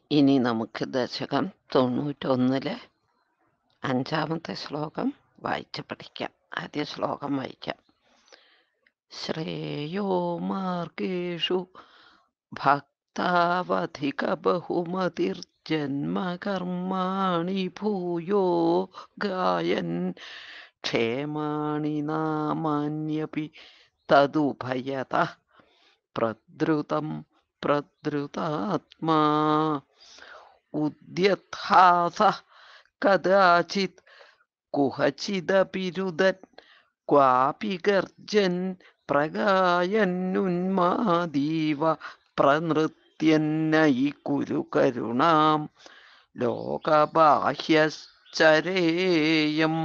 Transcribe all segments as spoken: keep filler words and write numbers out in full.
ഇനി നമുക്ക് ദശകം തൊണ്ണൂറ്റൊന്നിലെ അഞ്ചാമത്തെ ശ്ലോകം വായിച്ച് പഠിക്കാം. ആദ്യ ശ്ലോകം വായിക്കാം. ശ്രേയോ മാർഗേഷു ഭക്താവധിക ബഹുമതിർജന്മകർമാണി ഭൂയോ ഗായൻ ക്ഷേമാണി നാമാന്യപി തദുഭയതഃ പ്രദ്രുതം പ്രദ്രുതാത്മാ ഉദ്യത്ഹാസഃ കദാചിത് കുഹചിദപിരുദൻ ക്വാപി ഗർജൻ പ്രഗായന്നുന്മാദീവ പ്രനൃത്യന്നയി കുരു കരുണാം ലോകബാഹ്യശ്ചരേയം.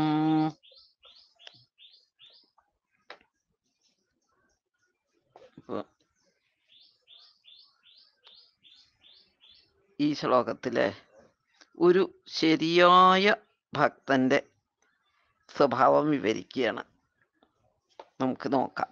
ഈ ശ്ലോകത്തിലെ ഒരു ശരിയായ ഭക്തന്റെ സ്വഭാവം വിവരിക്കുകയാണ്. നമുക്ക് നോക്കാം.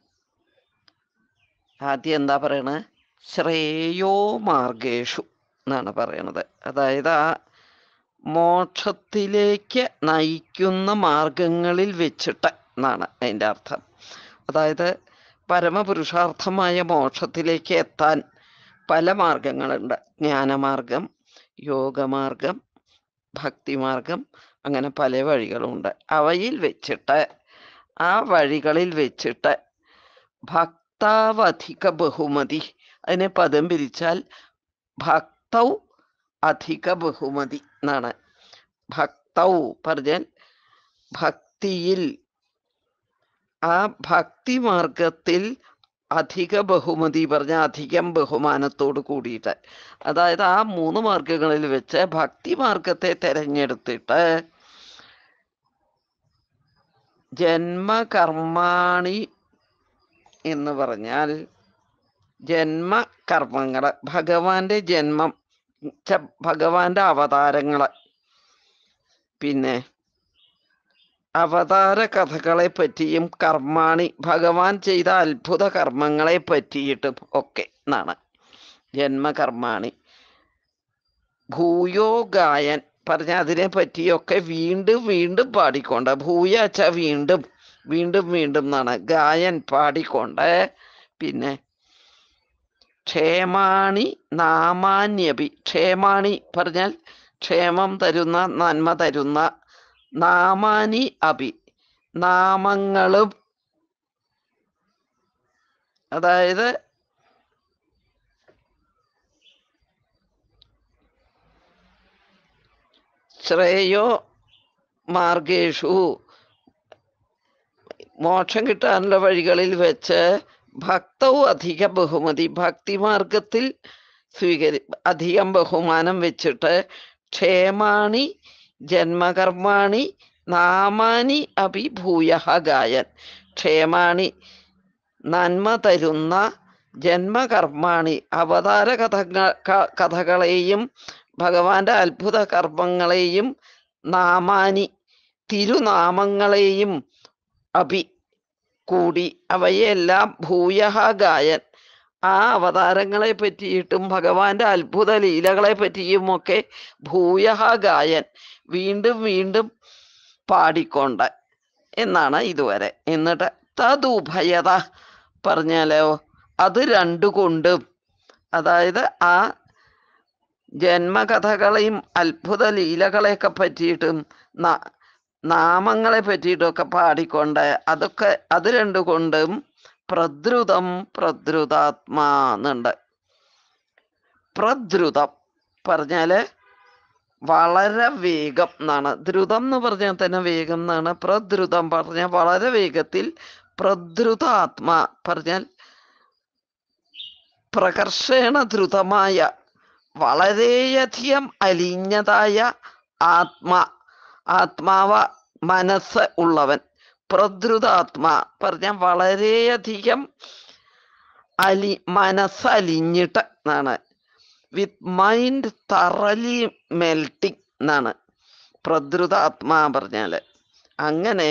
ആദ്യം എന്താ പറയണത്? ശ്രേയോ മാർഗേഷു എന്നാണ് പറയണത്. അതായത് ആ മോക്ഷത്തിലേക്ക് നയിക്കുന്ന മാർഗങ്ങളിൽ വെച്ചിട്ട് എന്നാണ് അതിൻ്റെ അർത്ഥം. അതായത് പരമപുരുഷാർത്ഥമായ മോക്ഷത്തിലേക്ക് എത്താൻ പല മാർഗങ്ങളുണ്ട്. ജ്ഞാനമാർഗം, യോഗമാർഗം, ഭക്തിമാർഗം, അങ്ങനെ പല വഴികളുണ്ട്. അവയിൽ വെച്ചിട്ട് ആ വഴികളിൽ വെച്ചിട്ട് ഭക്താവധിക ബഹുമതി, അതിനെ പദം പിരിച്ചാൽ ഭക്തൗ അധിക ബഹുമതി എന്നാണ്. ഭക്തൗ പറഞ്ഞാൽ ഭക്തിയിൽ, ആ ഭക്തിമാർഗത്തിൽ അധിക ബഹുമതി പറഞ്ഞാൽ അധികം ബഹുമാനത്തോട് കൂടിയിട്ട്. അതായത് ആ മൂന്ന് മാർഗങ്ങളിൽ വെച്ച് ഭക്തി മാർഗത്തെ തെരഞ്ഞെടുത്തിട്ട് ജന്മകർമാണി എന്ന് പറഞ്ഞാൽ ജന്മകർമ്മങ്ങള്, ഭഗവാന്റെ ജന്മം, ഭഗവാന്റെ അവതാരങ്ങള്, പിന്നെ അവതാര കഥകളെ പറ്റിയും കർമാണി ഭഗവാൻ ചെയ്ത അത്ഭുത കർമ്മങ്ങളെ പറ്റിയിട്ടും ഒക്കെ എന്നാണ് ജന്മകർമാണി. ഭൂയോ ഗായൻ പറഞ്ഞ അതിനെ പറ്റിയൊക്കെ വീണ്ടും വീണ്ടും പാടിക്കൊണ്ട്, ഭൂയാച്ച വീണ്ടും വീണ്ടും വീണ്ടും എന്നാണ്, ഗായൻ പാടിക്കൊണ്ട്. പിന്നെ ക്ഷേമാണി നാമാന്യപി, ക്ഷേമാണി പറഞ്ഞാൽ ക്ഷേമം തരുന്ന, നന്മ തരുന്ന, നാമാനി അപി നാമങ്ങളും, അതായത് ശ്രേയോ മാർഗേഷു മോക്ഷം കിട്ടാനുള്ള വഴികളിൽ വെച്ച് ഭക്തവും അധിക ബഹുമതി, ഭക്തിമാർഗത്തിൽ സ്വീകരി അധികം ബഹുമാനം വെച്ചിട്ട് ക്ഷേമാണി ജന്മകർമാണി നാമാനി അപി ഭൂയ ഗായൻ, ക്ഷേമാണി നന്മ തരുന്ന, ജന്മകർമാണി അവതാര കഥകൾ കഥകളെയും ഭഗവാന്റെ അത്ഭുത കർമ്മങ്ങളെയും, നാമാനി തിരുനാമങ്ങളെയും അപി കൂടി അവയെല്ലാം ഭൂയ ഗായൻ ആ അവതാരങ്ങളെ പറ്റിയിട്ടും ഭഗവാന്റെ അത്ഭുത ലീലകളെ പറ്റിയും ഒക്കെ ഭൂയ ഗായൻ വീണ്ടും വീണ്ടും പാടിക്കൊണ്ട് എന്നാണ് ഇതുവരെ. എന്നിട്ട് തതുഭയത പറഞ്ഞാലോ അത് രണ്ടു കൊണ്ടും, അതായത് ആ ജന്മകഥകളെയും അത്ഭുത ലീലകളെയൊക്കെ പറ്റിയിട്ടും നാമങ്ങളെ പറ്റിയിട്ടൊക്കെ പാടിക്കൊണ്ട്, അതൊക്കെ അത് രണ്ടു കൊണ്ടും പ്രദ്രുതം പ്രദ്രുതാത്മാന്നുണ്ട്. പ്രദ്രുതം പറഞ്ഞാല് വളരെ വേഗം എന്നാണ്. ദ്രുതം എന്ന് പറഞ്ഞാൽ തന്നെ വേഗം എന്നാണ്. പ്രദ്രുതം പറഞ്ഞാൽ വളരെ വേഗത്തിൽ. പ്രദ്രുതാത്മാ പറഞ്ഞാൽ പ്രകർഷേണ ദ്രുതമായ, വളരെയധികം അലിഞ്ഞതായ ആത്മാ, ആത്മാവ മനസ്സ് ഉള്ളവൻ. പ്രദ്രുതാത്മാ പറഞ്ഞാൽ വളരെയധികം അലി മനസ്സലിഞ്ഞിട്ട് എന്നാണ്. വിത്ത് മൈൻഡ് തറലി മെൽട്ടിങ് എന്നാണ് പ്രദ്രുതാത്മാ പറഞ്ഞാല്. അങ്ങനെ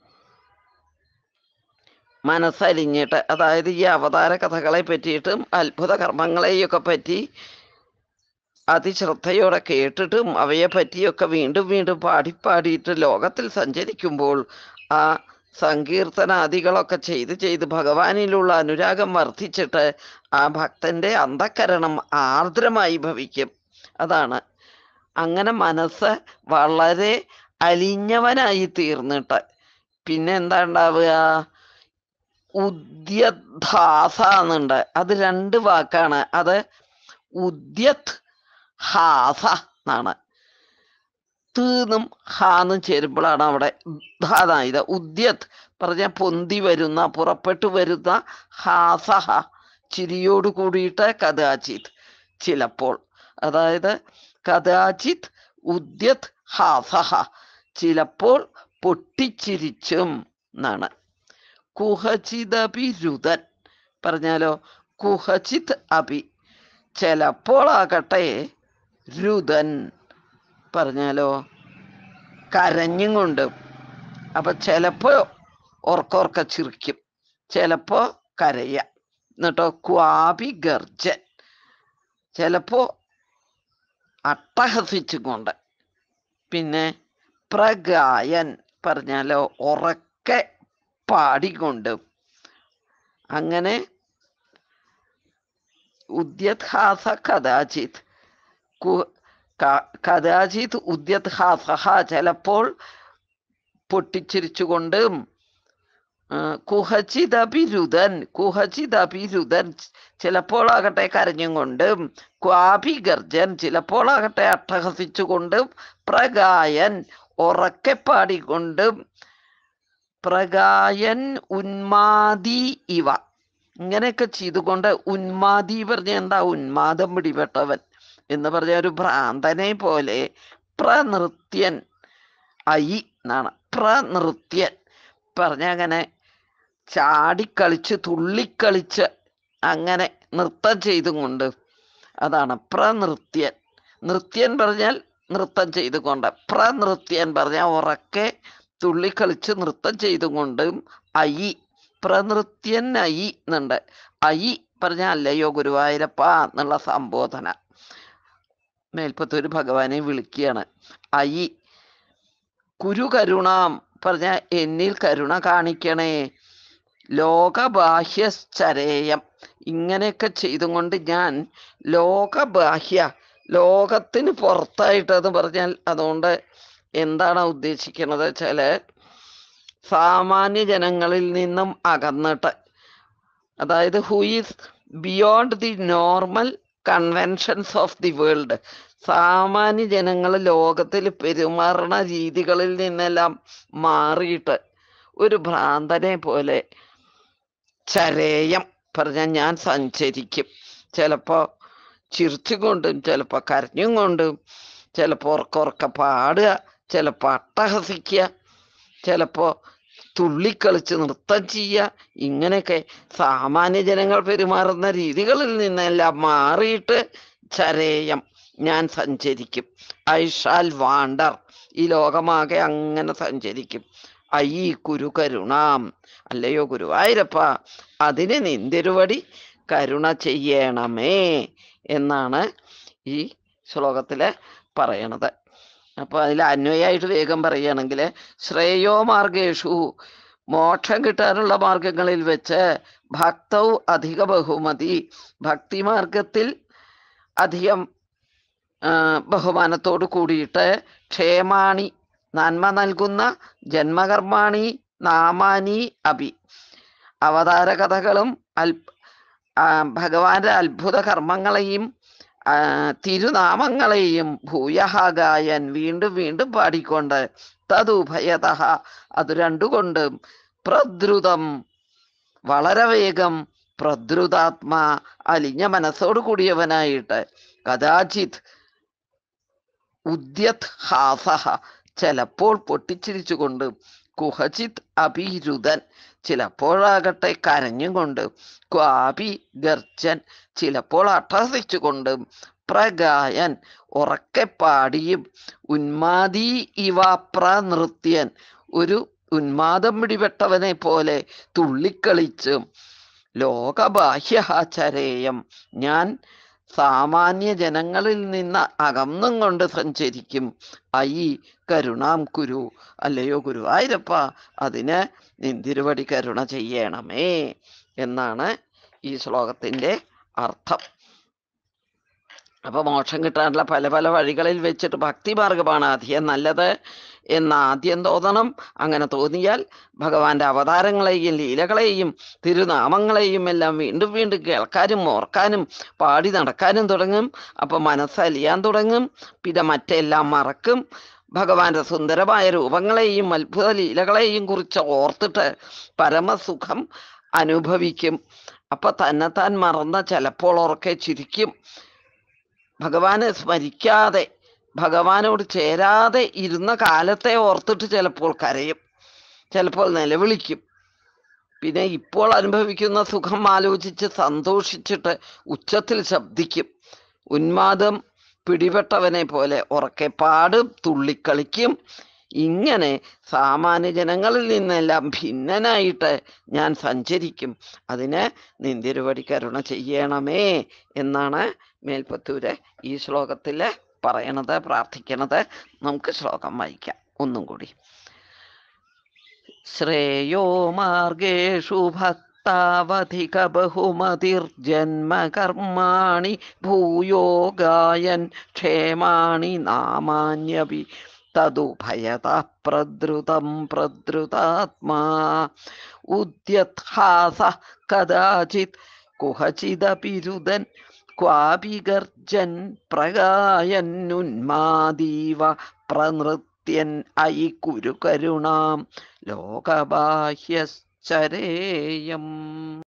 മനസ്സലിഞ്ഞിട്ട്, അതായത് ഈ അവതാര കഥകളെ പറ്റിയിട്ടും അത്ഭുത കർമ്മങ്ങളെയൊക്കെ പറ്റി അതിശ്രദ്ധയോടെ കേട്ടിട്ടും അവയെ പറ്റിയൊക്കെ വീണ്ടും വീണ്ടും പാടിപ്പാടിയിട്ട് ലോകത്തിൽ സഞ്ചരിക്കുമ്പോൾ ആ സങ്കീർത്തനാദികളൊക്കെ ചെയ്ത് ചെയ്ത് ഭഗവാനിലുള്ള അനുരാഗം വർദ്ധിച്ചിട്ട് ആ ഭക്തന്റെ അന്ധക്കരണം ആർദ്രമായി ഭവിക്കും. അതാണ് അങ്ങനെ മനസ്സ് വളരെ അലിഞ്ഞവനായി തീർന്നിട്ട് പിന്നെ എന്താ ഉണ്ടാവുക? ഉദ്യദ്ധാസ എന്നുണ്ട്. അത് രണ്ട് വാക്കാണ്. അത് ഉദ്യത് ഹാസ എന്നാണ്. തീന്നും ഹാന്നും ചേരുമ്പോഴാണ് അവിടെ ധാനായത്. ഉദ്യത് പറഞ്ഞ പൊന്തി വരുന്ന, പുറപ്പെട്ടു വരുന്ന, ഹാസഹ ചിരിയോട് കൂടിയിട്ട് കഥാചിത് ചിലപ്പോൾ. അതായത് കഥാചിത് ഉദ്യത് ഹാസഹ ചിലപ്പോൾ പൊട്ടിച്ചിരിച്ചും എന്നാണ്. കുഹചിദപി രുദൻ പറഞ്ഞാലോ കുഹചിത് അപി ചിലപ്പോൾ ആകട്ടെ, രുദൻ പറഞ്ഞാലോ കരഞ്ഞും കൊണ്ടും. അപ്പൊ ചിലപ്പോ ഓർക്കോർക്ക ചിരിക്കും, ചിലപ്പോ കരയ. എന്നിട്ടോ ക്വാപി ഗർജൻ ചിലപ്പോ അട്ടഹസിച്ചും കൊണ്ട്. പിന്നെ പ്രഗായൻ പറഞ്ഞാലോ ഉറക്കെ പാടിക്കൊണ്ടും. അങ്ങനെ ഉദ്യത്ഹാസ കഥാചിത് കഥാചിത് ഉദ്യത്ഹാസ ചിലപ്പോൾ പൊട്ടിച്ചിരിച്ചുകൊണ്ടും. കുഹചിദപിരുദൻ കുഹചിദപിരുദൻ ചിലപ്പോൾ ആകട്ടെ കരഞ്ഞും കൊണ്ടും. ക്വാപി ഗർജൻ ചിലപ്പോൾ ആകട്ടെ അട്ടഹസിച്ചുകൊണ്ടും. പ്രഗായൻ ഉറക്കെ പാടിക്കൊണ്ടും. പ്രഗായൻ ഉന്മാദി ഇവ ഇങ്ങനെയൊക്കെ ചെയ്തുകൊണ്ട്. ഉന്മാദി പറഞ്ഞ എന്താ? ഉന്മാദം പിടിപെട്ടവൻ എന്ന് പറഞ്ഞ ഒരു ഭ്രാന്തനെ പോലെ. പ്രനൃത്യൻ അയി എന്നാണ്. പ്രനൃത്യൻ പറഞ്ഞ അങ്ങനെ ചാടിക്കളിച്ച് തുള്ളിക്കളിച്ച് അങ്ങനെ നൃത്തം ചെയ്തും കൊണ്ട്. അതാണ് പ്രനൃത്യൻ. നൃത്യൻ പറഞ്ഞാൽ നൃത്തം ചെയ്തുകൊണ്ട്. പ്രനൃത്യൻ പറഞ്ഞാൽ ഉറക്കെ തുള്ളിക്കളിച്ച് നൃത്തം ചെയ്തുകൊണ്ടും. അയി പ്രനൃത്യൻ അയി എന്നുണ്ട്. അയി പറഞ്ഞാൽ അല്ലയോ ഗുരുവായൂരപ്പ എന്നുള്ള സംബോധന. മേൽപ്പത്തൂര് ഭഗവാനെ വിളിക്കുകയാണ് അയി. കുരു കരുണാം പറഞ്ഞ എന്നിൽ കരുണ കാണിക്കണേ. ലോകബാഹ്യശ്ചരേയം ഇങ്ങനെയൊക്കെ ചെയ്തും കൊണ്ട് ഞാൻ ലോകബാഹ്യ ലോകത്തിന് പുറത്തായിട്ടെന്ന് പറഞ്ഞാൽ അതുകൊണ്ട് എന്താണ് ഉദ്ദേശിക്കുന്നത് വെച്ചാല് സാമാന്യ ജനങ്ങളിൽ നിന്നും അകന്നിട്ട്, അതായത് who is beyond the normal conventions of the world. സാമാന്യ ജനങ്ങൾ ലോകത്തിൽ പെരുമാറുന്ന രീതികളിൽ നിന്നെല്ലാം മാറിയിട്ട് ഒരു ഭ്രാന്തനെ പോലെ ചരേയം പറഞ്ഞാൽ ഞാൻ സഞ്ചരിക്കും. ചിലപ്പോ ചിരിച്ചുകൊണ്ടും ചിലപ്പോ കരഞ്ഞും കൊണ്ടും, ചിലപ്പോ ഉറക്കുറക്ക പാടുക, ചിലപ്പോ അട്ടഹസിക്കുക, ചിലപ്പോ തുള്ളിക്കളിച്ച് നൃത്തം ചെയ്യുക. ഇങ്ങനെയൊക്കെ സാമാന്യ ജനങ്ങൾ പെരുമാറുന്ന രീതികളിൽ നിന്നെല്ലാം മാറിയിട്ട് ചരേയം ഞാൻ സഞ്ചരിക്കും. ഐ ഷാൽ വാണ്ടർ ഈ ലോകമാകെ അങ്ങനെ സഞ്ചരിക്കും. ഐ കുരു കരുണാം അല്ലയോ ഗുരുവായൂരപ്പ അതിന് നിന്തിരുവടി കരുണ ചെയ്യണമേ എന്നാണ് ഈ ശ്ലോകത്തില് പറയണത്. അപ്പൊ അതിൽ അന്വയായിട്ട് വേഗം പറയുകയാണെങ്കിൽ ശ്രേയോ മാർഗേഷു മോക്ഷം കിട്ടാനുള്ള മാർഗങ്ങളിൽ വെച്ച് ഭക്തൗ അധിക ബഹുമതി ഭക്തിമാർഗത്തിൽ അധികം ബഹുമാനത്തോട് കൂടിയിട്ട് ക്ഷേമാണി നന്മ നൽകുന്ന ജന്മകർമാണി നാമാനി അഭി അവതാര കഥകളും അൽ ഭഗവാന്റെ അത്ഭുത കർമ്മങ്ങളെയും തിരുനാമങ്ങളെയും ഭൂയഹാഗായൻ വീണ്ടും വീണ്ടും പാടിക്കൊണ്ട് തതുഭയത അത് രണ്ടുകൊണ്ടും പ്രദ്രുതം വളരെ വേഗം പ്രദ്രുതാത്മാ അലിഞ്ഞ മനസ്സോട് കൂടിയവനായിട്ട് കഥാചിത് ഉദ്യത് ഹാസഹ ചിലപ്പോൾ പൊട്ടിച്ചിരിച്ചുകൊണ്ട് കുഹചിത് അഭിരുദൻ ചിലപ്പോഴാകട്ടെ കരഞ്ഞും കൊണ്ട് ക്വാപി ഗർജൻ ചിലപ്പോൾ അട്ടഹസിച്ചുകൊണ്ട് പ്രഗായൻ ഉറക്കെ പാടിയും ഉന്മാദീ ഇവ പ്രനൃത്യൻ ഒരു ഉന്മാദം പിടിപെട്ടവനെ പോലെ തുള്ളിക്കളിച്ചും ലോകബാഹ്യചരേയം ഞാൻ സാമാന്യ ജനങ്ങളിൽ നിന്ന് അകന്നും കൊണ്ട് സഞ്ചരിക്കും. അയി കരുണാം കുരു, അല്ലയോ ഗുരുവായൂരപ്പ അതിന് നിന്തിരുവടി കരുണ ചെയ്യണമേ എന്നാണ് ഈ ശ്ലോകത്തിന്റെ അർത്ഥം. അപ്പൊ മോക്ഷം കിട്ടാനുള്ള പല പല വഴികളിൽ വെച്ചിട്ട് ഭക്തിമാർഗമാണ് അധികം നല്ലത് എന്ന് ആദ്യം തോന്നണം. അങ്ങനെ തോന്നിയാൽ ഭഗവാന്റെ അവതാരങ്ങളെയും ലീലകളെയും തിരുനാമങ്ങളെയും എല്ലാം വീണ്ടും വീണ്ടും കേൾക്കാനും ഓർക്കാനും പാടി നടക്കാനും തുടങ്ങും. അപ്പൊ മനസ്സലിയാൻ തുടങ്ങും. പിന്നെ മറ്റെല്ലാം മറക്കും. ഭഗവാന്റെ സുന്ദരമായ രൂപങ്ങളെയും അത്ഭുത ലീലകളെയും കുറിച്ച് ഓർത്തിട്ട് പരമസുഖം അനുഭവിക്കും. അപ്പൊ തന്നെത്താൻ മറന്ന ചിലപ്പോൾ ഉറക്കെ ചിരിക്കും. ഭഗവാനെ സ്മരിക്കാതെ ഭഗവാനോട് ചേരാതെ ഇരുന്ന കാലത്തെ ഓർത്തിട്ട് ചിലപ്പോൾ കരയും, ചിലപ്പോൾ നിലവിളിക്കും. പിന്നെ ഇപ്പോൾ അനുഭവിക്കുന്ന സുഖം ആലോചിച്ച് സന്തോഷിച്ചിട്ട് ഉച്ചത്തിൽ ശബ്ദിക്കും. ഉന്മാദം പിടിപെട്ടവനെ പോലെ ഉറക്കെ പാടും, തുള്ളിക്കളിക്കും. ഇങ്ങനെ സാമാന്യ ജനങ്ങളിൽ നിന്നെല്ലാം ഭിന്നനായിട്ട് ഞാൻ സഞ്ചരിക്കും. അതിന് നിന്തിരുവടി കരുണ ചെയ്യണമേ എന്നാണ് മേൽപ്പത്തൂര് ഈ ശ്ലോകത്തില് പറയണത്, പ്രാർത്ഥിക്കണത്. നമുക്ക് ശ്ലോകം വായിക്കാം ഒന്നും കൂടി. ശ്രേയോ മാർഗേഷു ഭക്താവധിക ബഹുമതിർജന്മകർമാണി ഭൂയോ ഗായൻ ക്ഷേമാണി നാമാന്യപി തദുഭയത പ്രദ്രുതം പ്രദ്രുതാത്മാ ഉദ്യത്ഹാസ കദാചിത് കുഹചിദപിരുദൻ ക്വാപി ഗർജൻ പ്രഗായന്നുന്മാദീവ പ്രനൃത്യൻ അയി കുരു കരുണാം ലോകബാഹ്യശ്ചരേയം.